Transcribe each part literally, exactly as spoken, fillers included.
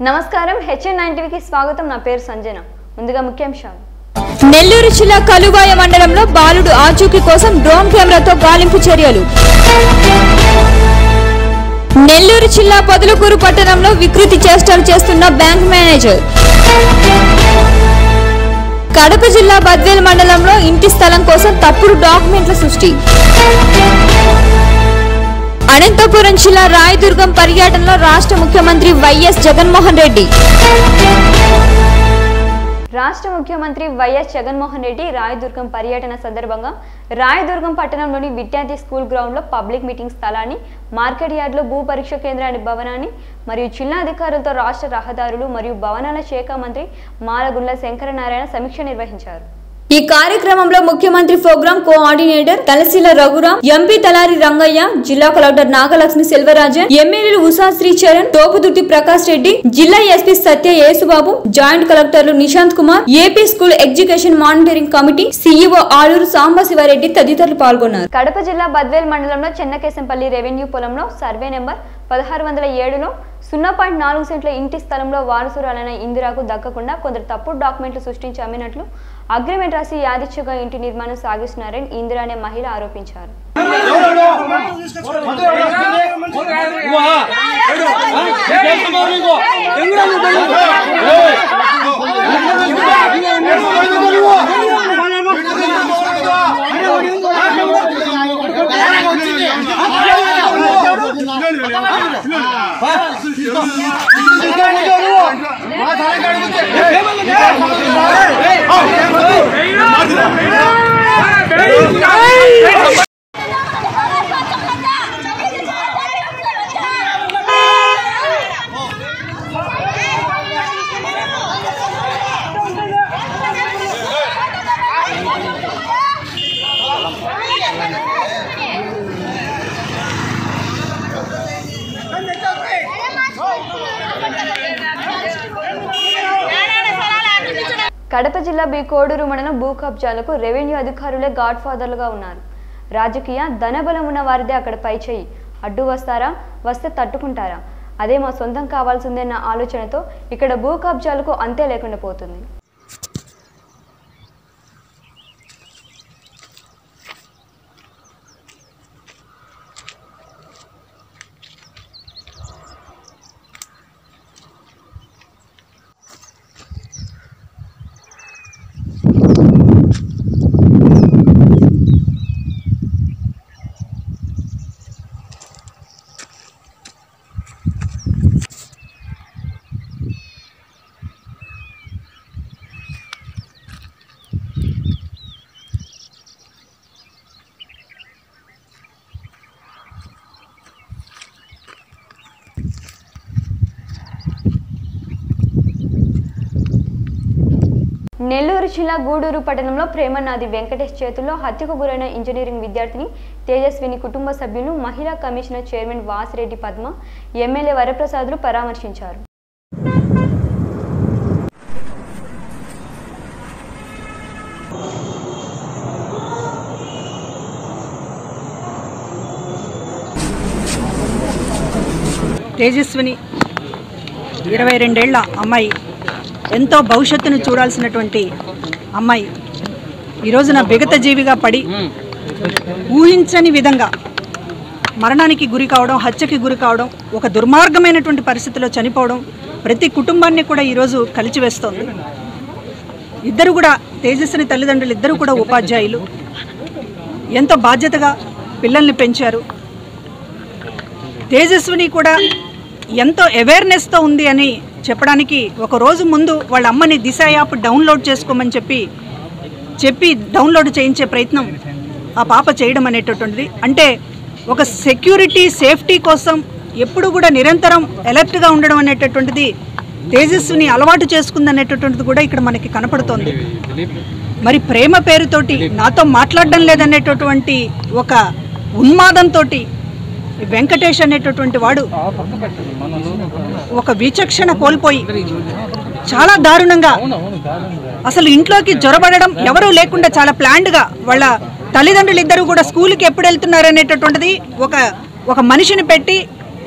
నమస్కారం HN nine టీవీకి స్వాగతం. నా పేరు సంజన. ముందుగా ముఖ్యాంశాలు. నెల్లూరు జిల్లా కలువాయ మండలంలో బాలుడు ఆచూకీ కోసం డ్రోన్ కెమెరాతో గాలింపు చర్యలు. నెల్లూరు జిల్లా పొదలకూరు పట్టణంలో వికృతి చేష్టలు చేస్తున్న బ్యాంక్ మేనేజర్. కడప జిల్లా బద్వేల్ మండలంలో ఇంటి స్థలం కోసం తప్పుడు డాక్యుమెంట్ల సృష్టి. అనంతపురం జిల్లా రాయదుర్గం పర్యటనలో రాష్ట్ర ముఖ్యమంత్రి వైఎస్ జగన్మోహన్ రెడ్డి. రాష్ట్ర ముఖ్యమంత్రి వైఎస్ జగన్మోహన్ రెడ్డి రాయదుర్గం పర్యటన సందర్భంగా రాయదుర్గం పట్టణంలోని విద్యార్థి స్కూల్ గ్రౌండ్లో పబ్లిక్ మీటింగ్ స్థలాన్ని, మార్కెట్ యార్డ్లో భూ పరీక్ష కేంద్రాన్ని భవనాన్ని మరియు జిల్లా అధికారులతో రాష్ట్ర రహదారులు మరియు భవనాల శాఖ మంత్రి మాలగుండ్ల శంకరనారాయణ సమీక్ష నిర్వహించారు. ఈ కార్యక్రమంలో ముఖ్యమంత్రి programme coordinator Talasila Raghuram, MP Talari Rangaiah, జిల్లా కలెక్టర్ నాగలక్ష్మి సెల్వరాజన్, ఎమ్మెల్యేలు ఉషా శ్రీచరణ్, తోపుదుర్తి ప్రకాష్ రెడ్డి, జిల్లా ఎస్పీ సత్య యేసుబాబు, జాయింట్ కలెక్టర్లు Nishant Kumar, AP school education monitoring committee CEO Aluru Sambasivareddy తదితరులు పాల్గొన్నారు. కడప జిల్లా బద్వేల్ మండలంలో చెన్నకేశంపల్లి రెవెన్యూ పొలంలో సర్వే నెంబర్ పదహారు వందల ఏడులో సున్నా పాయింట్ నాలుగు సెంట్ల ఇంటి స్థలంలో వారసురాలైన ఇందిరాకు దక్కకుండా కొందరు తప్పుడు డాక్యుమెంట్లు సృష్టించి అమ్మినట్లు అగ్రిమెంట్ రాసి యాదిచ్ఛగా ఇంటి నిర్మాణం సాగిస్తున్నారని ఇందిరా అనే మహిళ ఆరోపించారు. కడప జిల్లా బి కోడూరు మండలం భూ కబ్జాలకు రెవెన్యూ అధికారులే గాడ్ ఫాదర్లుగా ఉన్నారు. రాజకీయ ధనబలం ఉన్న వారిదే అక్కడ పై చేయి. అడ్డు వస్తారా, వస్తే తట్టుకుంటారా, అదే మా సొంతం కావాల్సిందన్న ఆలోచనతో ఇక్కడ భూ కబ్జాలకు అంతే లేకుండా పోతుంది. నెల్లూరు జిల్లా గూడూరు పట్టణంలో ప్రేమనాథి వెంకటేష్ చేతుల్లో హత్యకు గురైన ఇంజనీరింగ్ విద్యార్థిని తేజస్విని కుటుంబ సభ్యులు, మహిళా commissioner chairman Vasireddy Padma, MLA వరప్రసాద్లు పరామర్శించారు. తేజస్విని ఇరవై రెండేళ్ల అమ్మాయి, ఎంతో భవిష్యత్తును చూడాల్సినటువంటి అమ్మాయి ఈరోజున విగత జీవిగా పడి ఊహించని విధంగా మరణానికి గురి కావడం, హత్యకి గురి కావడం, ఒక దుర్మార్గమైనటువంటి పరిస్థితిలో చనిపోవడం ప్రతి కుటుంబాన్ని కూడా ఈరోజు కలిచివేస్తోంది. ఇద్దరు కూడా తేజస్విని తల్లిదండ్రులు ఇద్దరు కూడా ఉపాధ్యాయులు, ఎంతో బాధ్యతగా పిల్లల్ని పెంచారు. తేజస్విని కూడా ఎంతో అవేర్నెస్తో ఉంది అని చెప్పడానికి ఒక రోజు ముందు వాళ్ళ అమ్మని దిశ యాప్ డౌన్లోడ్ చేసుకోమని చెప్పి చెప్పి డౌన్లోడ్ చేయించే ప్రయత్నం ఆ పాప చేయడం అనేటటువంటిది, అంటే ఒక సెక్యూరిటీ సేఫ్టీ కోసం ఎప్పుడు కూడా నిరంతరం అలర్ట్గా ఉండడం అనేటటువంటిది తేజస్విని అలవాటు చేసుకుందనేటటువంటిది కూడా ఇక్కడ మనకి కనపడుతోంది. మరి ప్రేమ పేరుతోటి నాతో మాట్లాడడం లేదనేటటువంటి ఒక ఉన్మాదంతో వెంకటేష్ అనేటటువంటి వాడు ఒక విచక్షణ కోల్పోయి చాలా దారుణంగా అసలు ఇంట్లోకి జొరబడడం, ఎవరూ లేకుండా చాలా ప్లాన్డ్గా వాళ్ళ తల్లిదండ్రులు ఇద్దరు కూడా స్కూల్కి ఎప్పుడు వెళ్తున్నారు అనేటటువంటిది ఒక ఒక మనిషిని పెట్టి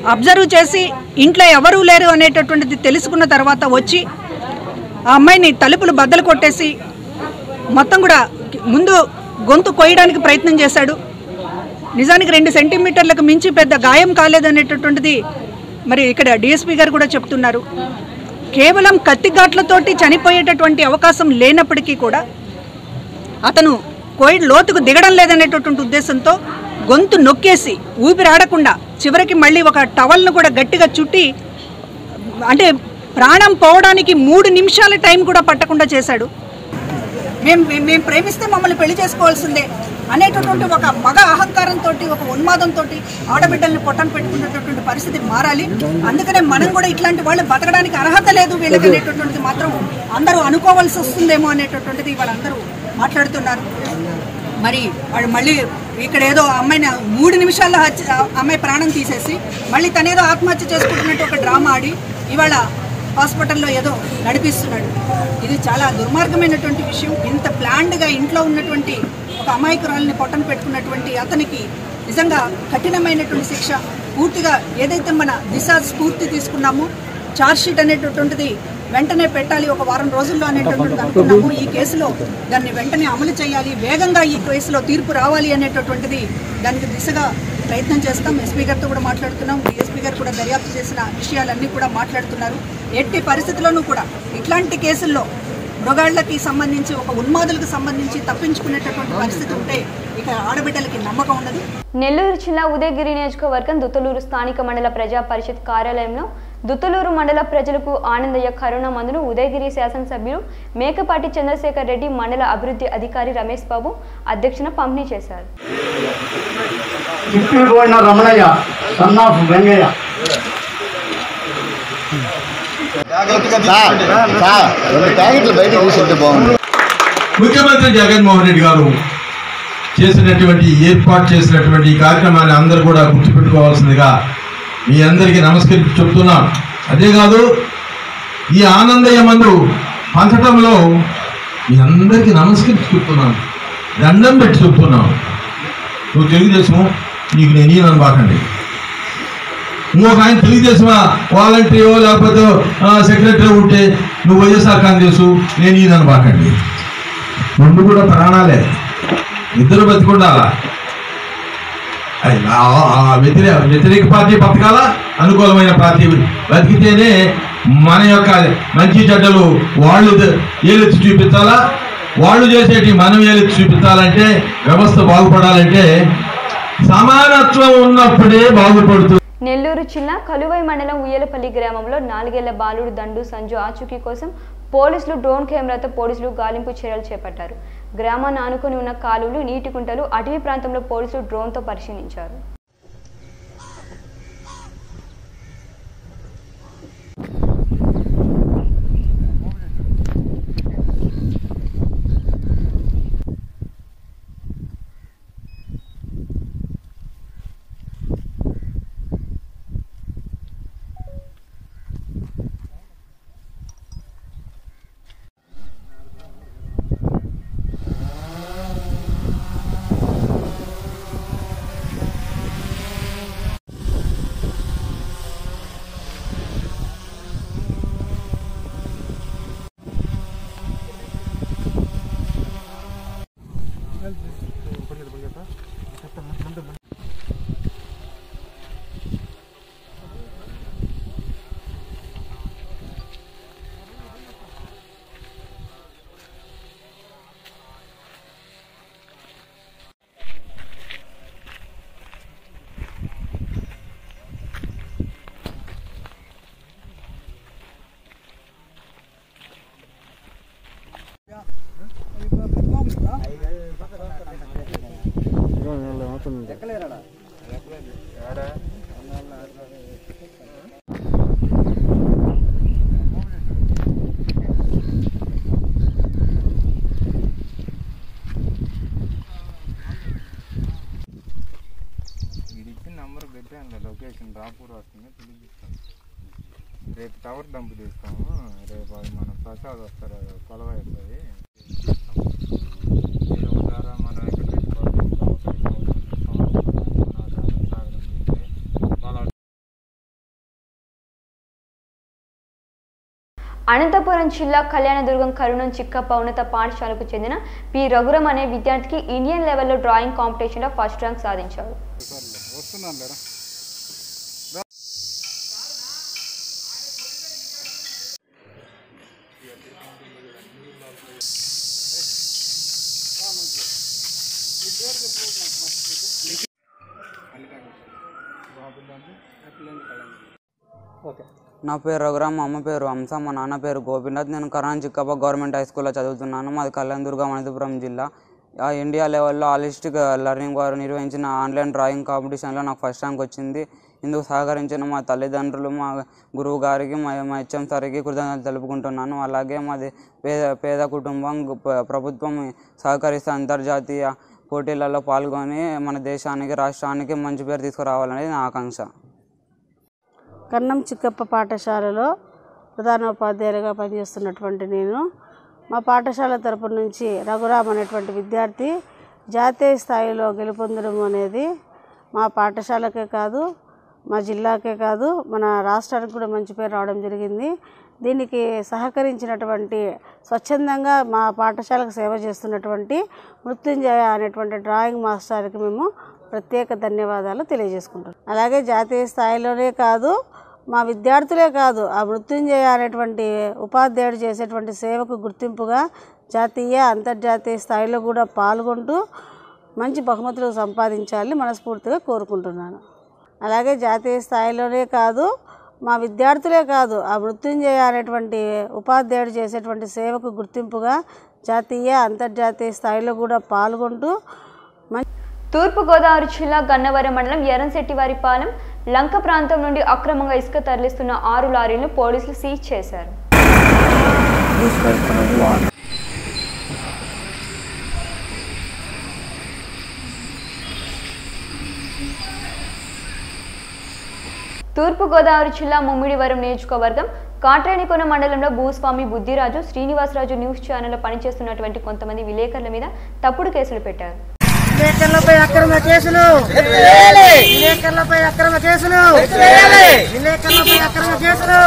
అబ్జర్వ్ చేసి ఇంట్లో ఎవరూ లేరు అనేటటువంటిది తెలుసుకున్న తర్వాత వచ్చి ఆ అమ్మాయిని తలుపులు బద్దలు కొట్టేసి మొత్తం కూడా ముందు గొంతు కొయ్యడానికి ప్రయత్నం చేశాడు. నిజానికి రెండు సెంటీమీటర్లకు మించి పెద్ద గాయం కాలేదనేటటువంటిది మరి ఇక్కడ డిఎస్పీ గారు కూడా చెప్తున్నారు. కేవలం కత్తిఘాట్లతోటి చనిపోయేటటువంటి అవకాశం లేనప్పటికీ కూడా అతను కోయి లోతుకు దిగడం లేదనేటటువంటి ఉద్దేశంతో గొంతు నొక్కేసి ఊపిరాడకుండా చివరికి మళ్ళీ ఒక టవల్ను కూడా గట్టిగా చుట్టి అంటే ప్రాణం పోవడానికి మూడు నిమిషాల టైం కూడా పట్టకుండా చేశాడు. మేము మేము ప్రేమిస్తే మమ్మల్ని పెళ్లి చేసుకోవాల్సిందే అనేటటువంటి ఒక మగ అహంకారంతో ఒక ఉన్మాదంతో ఆడబిడ్డల్ని పొట్టను పెట్టుకున్నటువంటి పరిస్థితి మారాలి. అందుకనే మనం కూడా ఇట్లాంటి వాళ్ళు బతకడానికి అర్హత లేదు వీళ్ళకి అనేటటువంటిది మాత్రం అందరూ అనుకోవాల్సి వస్తుందేమో అనేటటువంటిది వాళ్ళందరూ మాట్లాడుతున్నారు. మరి వాడు మళ్ళీ ఇక్కడ ఏదో అమ్మాయిని మూడు నిమిషాల్లో అమ్మాయి ప్రాణం తీసేసి మళ్ళీ తనేదో ఆత్మహత్య చేసుకుంటున్నట్టు ఒక డ్రామా ఆడి ఇవాళ హాస్పిటల్లో ఏదో నడిపిస్తున్నాడు. ఇది చాలా దుర్మార్గమైనటువంటి విషయం. ఇంత ప్లాన్డ్గా ఇంట్లో ఉన్నటువంటి ఒక అమాయకురాలని పొట్టను పెట్టుకున్నటువంటి అతనికి నిజంగా కఠినమైనటువంటి శిక్ష పూర్తిగా ఏదైతే మన దిశ స్ఫూర్తి తీసుకున్నామో ఛార్జ్షీట్ అనేటటువంటిది వెంటనే పెట్టాలి ఒక వారం రోజుల్లో అనేటటువంటిది అనుకున్నాము. ఈ కేసులో దాన్ని వెంటనే అమలు చేయాలి, వేగంగా ఈ కేసులో తీర్పు రావాలి అనేటటువంటిది దానికి దిశగా ప్రయత్నం చేస్తాం. ఎస్పీ గారితో కూడా మాట్లాడుతున్నాం. డిఎస్పీ గారు కూడా దర్యాప్తు చేసిన విషయాలన్నీ కూడా మాట్లాడుతున్నారు. ఎట్టి పరిస్థితుల్లోనూ కూడా ఇట్లాంటి కేసుల్లో మృగాళ్లకి సంబంధించి ఒక ఉన్మాదులకు సంబంధించి తప్పించుకునేటటువంటి పరిస్థితి ఉంటే ఇక ఆడబిడ్డలకి నమ్మకం ఉండదు. నెల్లూరు జిల్లా ఉదయగిరి నియోజకవర్గం దుత్తలూరు స్థానిక మండల ప్రజా పరిషత్ కార్యాలయంలో దుత్తలూరు మండల ప్రజలకు ఆనందయ్య కరోనా మందును ఉదయగిరి శాసనసభ్యులు మేకపాటి చంద్రశేఖర్ రెడ్డి, మండల అభివృద్ధి అధికారి రమేష్ బాబు అధ్యక్షతన పంపిణీ చేశారు. ముఖ్యమంత్రి జగన్మోహన్ రెడ్డి గారు చేసినటువంటి ఏర్పాటు చేసినటువంటి ఈ కార్యక్రమాన్ని అందరూ కూడా గుర్తుపెట్టుకోవాల్సిందిగా మీ అందరికీ నమస్కరించి చెప్తున్నాం. అదేకాదు ఈ ఆనందయ్య మందు పంచటంలో మీ అందరికీ నమస్కరించి చెప్తున్నాను, దండం పెట్టి చెప్తున్నాను. నువ్వు తెలుగుదేశం నీకు నేను ఈయనను బాకండి. ఇంకొక ఆయన తెలుగుదేశం వాలంటీరో లేకపోతే సెక్రటరీ ఉంటే నువ్వు వైఎస్ఆర్ కాంగ్రెస్ నేను ఈయనను బాకండి. రెండు కూడా ప్రాణాలే, ఇద్దరు బతికుండాలా. వ్యతిరేక వ్యతిరేక పార్టీ బతకాలా, అనుకూలమైన పార్టీ బతికితేనే మన యొక్క మంచి చెడ్డలు వాళ్ళు ఏలెత్తి చూపించాలా. వాళ్ళు చేసేటి మనం ఏలెత్తి చూపించాలంటే, వ్యవస్థ బాగుపడాలంటే సమానత్వం ఉన్నప్పుడే బాగుపడుతుంది. నెల్లూరు జిల్లా కలువై మండలం ఉయ్యలపల్లి గ్రామంలో నాలుగేళ్ల బాలుడు దండు సంజు ఆచూకీ కోసం పోలీసులు డ్రోన్ కెమెరాతో పోలీసులు గాలింపు చర్యలు చేపట్టారు. గ్రామాన్ని ఆనుకొని ఉన్న కాలువలు, నీటి కుంటలు, అటవీ ప్రాంతంలో పోలీసులు డ్రోన్తో పరిశీలించారు. నంబర్ పెట్టాను, లొకేషన్ రాపూర్ వస్తుంది, పిలిపిస్తాను. రేపు టవర్ డంప్ తీస్తాము. రేపు మన ప్రసాద్ వస్తారు, కొలవ అవుతుంది. అనంతపురం జిల్లా కళ్యాణదుర్గం కరుణం చిక్కప్ప ఉన్నత పాఠశాలకు చెందిన పి రఘురామ్ అనే విద్యార్థికి ఇండియన్ లెవెల్లో డ్రాయింగ్ కాంపిటీషన్లో ఫస్ట్ ర్యాంక్ సాధించాడు. నా పేరు రఘురామ్, మా అమ్మ పేరు హంస, మా నాన్న పేరు గోపీనాథ్. నేను కరుణం చిక్కప్ప గవర్నమెంట్ హై స్కూల్లో చదువుతున్నాను. మాది కళ్యాణదుర్గం అనంతపురం జిల్లా. ఇండియా లెవెల్లో హాలిస్టిక్ లెర్నింగ్ వారు నిర్వహించిన ఆన్లైన్ డ్రాయింగ్ కాంపిటీషన్లో నాకు ఫస్ట్ ర్యాంక్ వచ్చింది. ఇందుకు సహకరించిన మా తల్లిదండ్రులు, మా గురువు గారికి, మా మా హెచ్ఎం సార్కి కృతజ్ఞతలు తెలుపుకుంటున్నాను. అలాగే మాది పేద పేద కుటుంబం. ప్రభుత్వం సహకరిస్తే అంతర్జాతీయ పోటీలలో పాల్గొని మన దేశానికి, రాష్ట్రానికి మంచి పేరు తీసుకురావాలనేది నా ఆకాంక్ష. కరుణం చిక్కప్ప పాఠశాలలో ప్రధానోపాధ్యాయులుగా పనిచేస్తున్నటువంటి నేను మా పాఠశాల తరపు నుంచి రఘురామ్ అనేటువంటి విద్యార్థి జాతీయ స్థాయిలో గెలుపొందడం అనేది మా పాఠశాలకే కాదు, మా జిల్లాకే కాదు, మన రాష్ట్రానికి కూడా మంచి పేరు రావడం జరిగింది. దీనికి సహకరించినటువంటి స్వచ్ఛందంగా మా పాఠశాలకు సేవ చేస్తున్నటువంటి మృత్యుంజయ అనేటువంటి డ్రాయింగ్ మాస్టర్కి మేము ప్రత్యేక ధన్యవాదాలు తెలియజేసుకుంటాం. అలాగే జాతీయ స్థాయిలోనే కాదు, మా విద్యార్థులే కాదు, ఆ మృత్యుంజయ అనేటువంటి ఉపాధ్యాయుడు చేసేటువంటి సేవకు గుర్తింపుగా జాతీయ అంతర్జాతీయ స్థాయిలో కూడా పాల్గొంటూ మంచి బహుమతులు సంపాదించాలని మనస్ఫూర్తిగా కోరుకుంటున్నాను. అలాగే జాతీయ స్థాయిలోనే కాదు, మా విద్యార్థులే కాదు, ఆ మృత్యుంజయ అనేటువంటి ఉపాధ్యాయుడు చేసేటువంటి సేవకు గుర్తింపుగా జాతీయ అంతర్జాతీయ స్థాయిలో కూడా పాల్గొంటూ తూర్పుగోదావరి జిల్లా గన్నవరం మండలం ఎర్రంశెట్టివారిపాలెం లంక ప్రాంతం నుండి అక్రమంగా ఇసుక తరలిస్తున్న ఆరు లారీలను పోలీసులు సీజ్ చేశారు. తూర్పుగోదావరి జిల్లా ముమ్మిడివరం నియోజకవర్గం కాట్రేనికొన మండలంలో భూస్వామి బుద్ధిరాజు, శ్రీనివాసరాజు న్యూస్ ఛానల్లో పనిచేస్తున్నటువంటి కొంతమంది విలేకరుల మీద తప్పుడు కేసులు పెట్టారు. విలేకరులపై అక్రమ కేసులు విలేకరులపై అక్రమ కేసులు విలేకరులపై అక్రమ కేసులు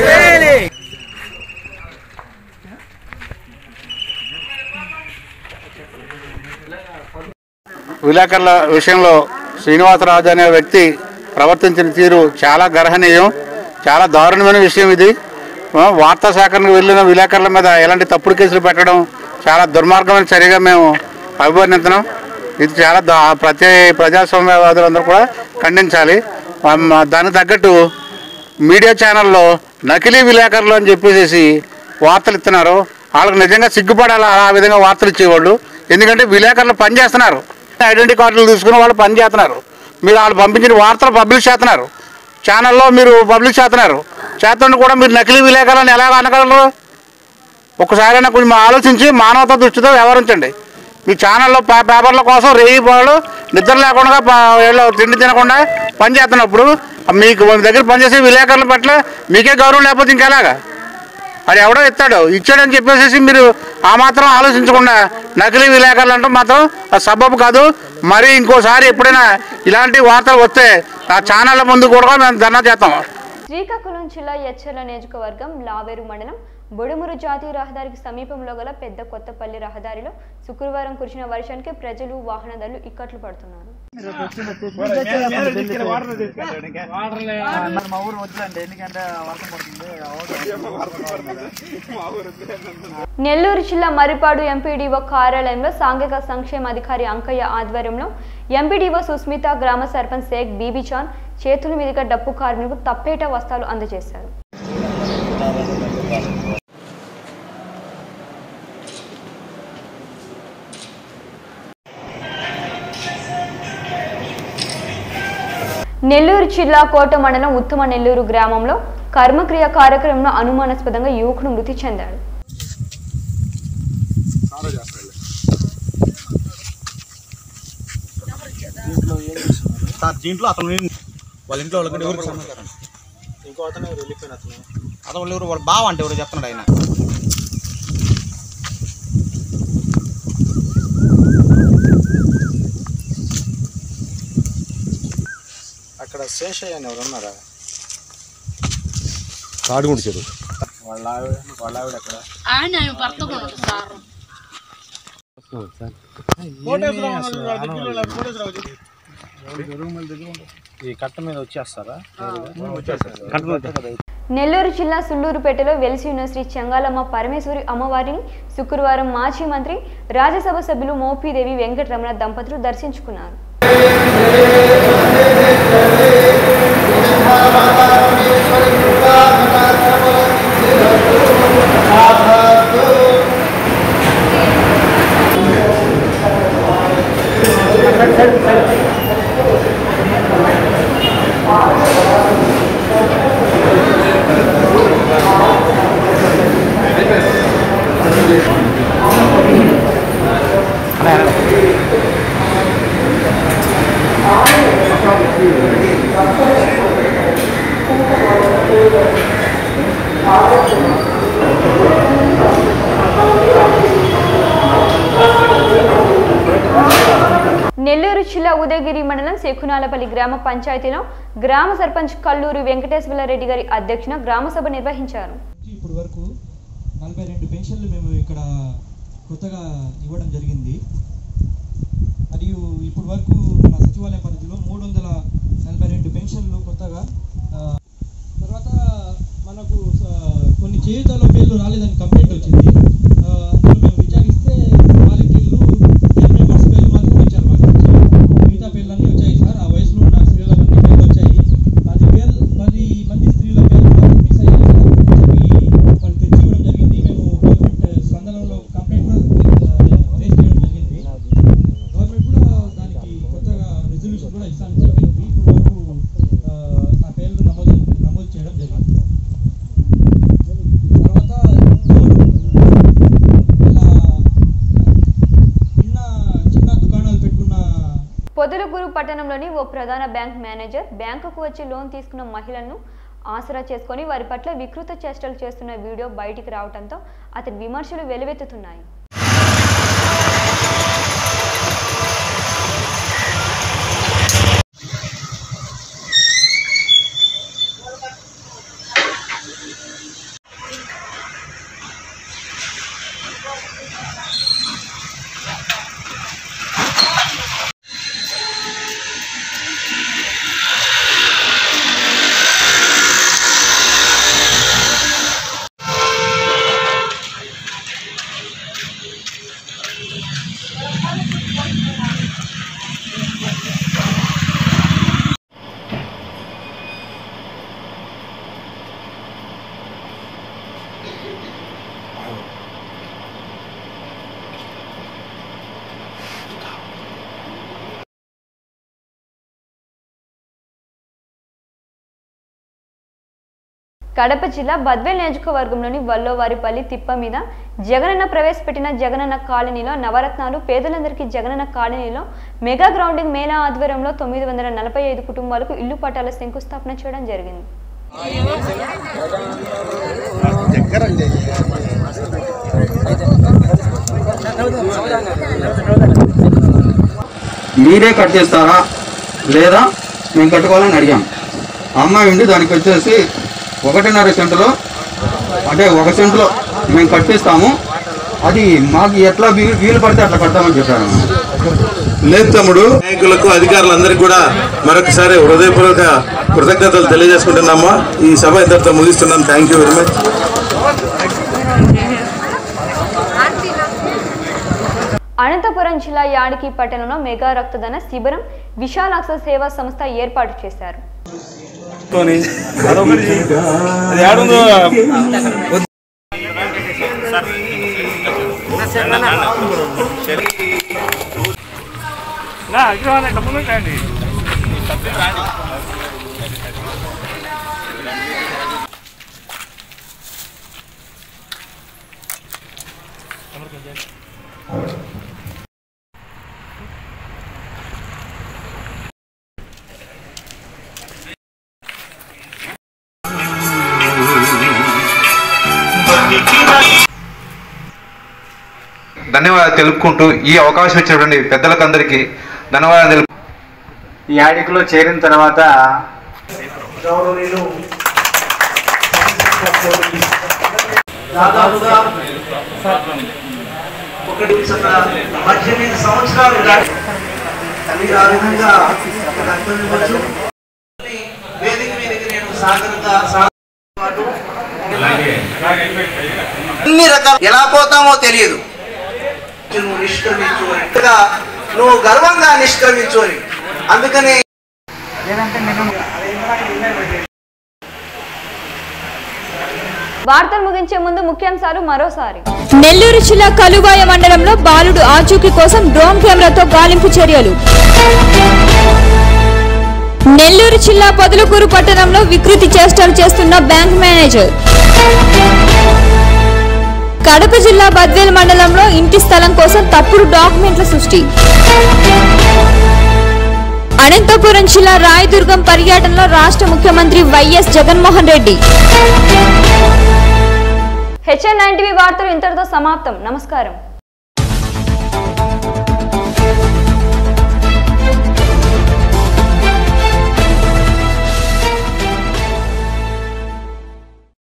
విలేకరుల విషయంలో శ్రీనివాసరాజు అనే వ్యక్తి ప్రవర్తించిన తీరు చాలా గర్హనీయం, చాలా దారుణమైన విషయం. ఇది వార్తా సేకరణకు వెళ్ళిన విలేకరుల మీద ఎలాంటి తప్పుడు కేసులు పెట్టడం చాలా దుర్మార్గమైన చర్యగా మేము అభివర్ణిస్తున్నాం. ఇది చాలా దా ప్రతి ప్రజాస్వామ్యవాదులందరూ కూడా ఖండించాలి. దానికి తగ్గట్టు మీడియా ఛానల్లో నకిలీ విలేకరులు అని చెప్పేసి వార్తలు ఇస్తున్నారు. వాళ్ళకి నిజంగా సిగ్గుపడాలి ఆ విధంగా వార్తలు ఇచ్చేవాళ్ళు. ఎందుకంటే విలేకరులు పనిచేస్తున్నారు, ఐడెంటిటీ కార్డులు తీసుకుని వాళ్ళు పనిచేస్తున్నారు. మీరు వాళ్ళు పంపించిన వార్తలు పబ్లిష్ చేస్తున్నారు, ఛానల్లో మీరు పబ్లిష్ చేస్తున్నారు. చేస్తుంటే కూడా మీరు నకిలీ విలేకరులను ఎలా అనగలరు? ఒకసారైనా కొంచెం ఆలోచించి మానవతా దృష్టితో వ్యవహరించండి. మీ ఛానల్లో పేపర్ల కోసం రేయి పాలు నిద్ర లేకుండా వీళ్ళు తిండి తినకుండా పనిచేస్తున్నప్పుడు మీకు దగ్గర పనిచేసే విలేకరుల పట్ల మీకే గౌరవం లేకపోతే ఇంకెలాగా? అది ఎవడో ఇస్తాడు, ఇచ్చాడని చెప్పేసి మీరు ఆ మాత్రం ఆలోచించకుండా నకిలీ విలేకరులు అంటూ మాత్రం సబబు కాదు. మరి ఇంకోసారి ఎప్పుడైనా ఇలాంటి వార్తలు వస్తే ఆ ఛానళ్ళ ముందు కూడా మేము ధర్నా చేస్తాం. శ్రీకాకుళం జిల్లా యచ్చర్ల నియోజకవర్గం లావేరు మండలం బొడుమురు జాతీయ రహదారికి సమీపంలో గల పెద్ద కొత్తపల్లి రహదారిలో శుక్రవారం కురిసిన వర్షానికి ప్రజలు, వాహనదారులు ఇక్కట్లు పడుతున్నారు. నెల్లూరు జిల్లా మర్రిపాడు ఎంపీడీఓ కార్యాలయంలో సాంఘిక సంక్షేమ అధికారి అంకయ్య ఆధ్వర్యంలో ఎంపీడీఓ సుస్మిత, గ్రామ సర్పంచ్ షేక్ బీబీచాన్ చేతుల మీదుగా డప్పు కార్మికులకు తప్పేట వస్త్రాలు అందజేశారు. నెల్లూరు జిల్లా కోట మండలం ఉత్తమ నెల్లూరు గ్రామంలో కర్మక్రియ కార్యక్రమంలో అనుమానాస్పదంగా యువకుడు మృతి చెందాడు. దీంట్లో అతను వాళ్ళ ఇంట్లో వాళ్ళకి ఎవరికి సమాచారం, ఇంకో అతను వెళ్ళిపోయిన అతను అతను వాళ్ళు ఎవరు వాళ్ళ బావ అంటే ఎవరు చెప్తున్నాడు ఆయన. అక్కడ శేషయ్య అని ఎవరు ఉన్నారా? కాడుగుండి చెరువు వాళ్ళ ఆవిడ వాళ్ళ ఆవిడ ఎక్కడ ఆయన భర్త కూడా సార్ ఈ కట్ట మీద వచ్చేస్తారా? నెల్లూరు జిల్లా సుళ్లూరుపేటలో వెలిసి ఉన్న శ్రీ చెంగాలమ్మ పరమేశ్వరి అమ్మవారిని శుక్రవారం మాజీ మంత్రి రాజ్యసభ సభ్యులు మోపిదేవి వెంకటరమణ దంపతులు దర్శించుకున్నారు. నెల్లూరు జిల్లా ఉదయగిరి మండలం శేఖునాలపల్లి గ్రామ పంచాయతీలో గ్రామ సర్పంచ్ కల్లూరి వెంకటేశ్వరరెడ్డి గారి అధ్యక్షతన గ్రామ సభ నిర్వహించారు. ఇప్పుడు వరకు నలభై రెండు పెన్షన్లు మేము ఇక్కడ కొత్తగా ఇవ్వడం జరిగింది. మరియు ఇప్పుడు వరకు మన సచివాలయ పరిధిలో మూడు వందల నలభై రెండు పెన్షన్లు కొత్తగా. తర్వాత మనకు కొన్ని చేయుతలో పేర్లు రాలేదని కంప్లైంట్ వచ్చింది. అందులో మేము విచారిస్తే వాలంటీర్లు టెన్ మెంబర్స్ పేర్లు మాత్రం ఇచ్చారు. మాకు మిగతా పేర్లన్నీ వచ్చాయి సార్. ఆ వయసులో ఉన్న స్త్రీలన్నీ పేర్లు వచ్చాయి. పది పేర్లు పది మంది స్త్రీల పేర్లు మాత్రం మిస్ అయ్యాయి సార్. వాళ్ళు తెచ్చి ఇవ్వడం జరిగింది. మేము గవర్నమెంట్ స్పందనలో కంప్లైంట్ కూడా రేస్ చేయడం జరిగింది. గవర్నమెంట్ కూడా దానికి కొత్తగా రెజల్యూషన్ కూడా ఇస్తానని చెప్పింది. ఇప్పుడు వరకు ఆ పేర్లు నమోదు నమోదు చేయడం జరిగింది. తర్వాత పొదలకూరు పట్టణంలోని ఓ ప్రధాన బ్యాంక్ మేనేజర్ బ్యాంకుకు వచ్చి లోన్ తీసుకున్న మహిళలను ఆసరా చేసుకుని వారి పట్ల వికృత చేష్టలు చేస్తున్న వీడియో బయటికి రావడంతో అతని విమర్శలు వెలువెత్తుతున్నాయి. కడప జిల్లా బద్వేల్ నియోజకవర్గంలోని వల్లోవారిపల్లి తిప్ప మీద జగనన్న ప్రవేశపెట్టిన జగనన్న కాలనీలో నవరత్నాలు పేదలందరికీ జగనన్న కాలనీలో మెగా గ్రౌండింగ్ మేళా ఆధ్వర్యంలో తొమ్మిది వందల నలభై ఐదు కుటుంబాలకు ఇల్లు పట్టాల శంకుస్థాపన చేయడం జరిగింది. మీరే కట్ చేస్తారా లేదా మేము కట్టుకోవాలని అడిగాం. అమ్మాయి ఉండి దానికి వచ్చేసి ఒకటిన్నర సెంటులో అంటే ఒక సెంటులో మేము కట్టిస్తాము, అది మాకు ఎట్లా వీలు పడితే అట్లా కడతామని చెప్పారు. లేదు తమ్ముడు, నాయకులకు అధికారులందరికీ కూడా మరొకసారి హృదయపూర్వక కృతజ్ఞతలు తెలియజేసుకుంటున్నామా. ఈ సభ ఇంతటితో ముగిస్తున్నాం. Thank you very much. Anantapuram జిల్లా యాడికి పట్టణంలో మెగా రక్తదాన శిబిరం విశాలాక్ష సేవా సంస్థ ఏర్పాటు చేశారు. ధన్యవాదాలు తెలుపుకుంటూ ఈ అవకాశం ఇచ్చినటువంటి పెద్దలకందరికీ ధన్యవాదాలు తెలుపు. ఈ యాడికిలో చేరిన తర్వాత గౌరవనీయులు దాదాపుగా ఒకటి పద్దెనిమిది సంవత్సరాలు మీరు ఆ విధంగా అర్థమివ్వచ్చు. వేదిక మీదకి నేను సాగరంగా అన్ని రకాల ఎలా పోతామో తెలియదు. నువ్వు నిష్క్రమించు నువ్వు గర్వంగా నిష్క్రమించు అని. అందుకనే వార్తలు ముగించే ముందు ముఖ్యాంశాలు మరోసారి. నెల్లూరు జిల్లా కలువాయ మండలంలో బాలుడు ఆచూకీ కోసం డ్రోన్ కెమెరాతో గాలింపు చర్యలు. నెల్లూరు జిల్లా పొదలకూరు పట్టణంలో వికృతి చేష్టలు చేస్తున్న బ్యాంక్ మేనేజర్. కడప జిల్లా బద్వేల్ మండలంలో ఇంటి స్థలం కోసం తప్పుడు డాక్యుమెంట్ల సృష్టి. అనంతపురం జిల్లా రాయదుర్గం పర్యటనలో రాష్ట్ర ముఖ్యమంత్రి YS Jaganmohan Reddy. HN nine TV వార్తలు ఇంతటితో సమాప్తం. నమస్కారం.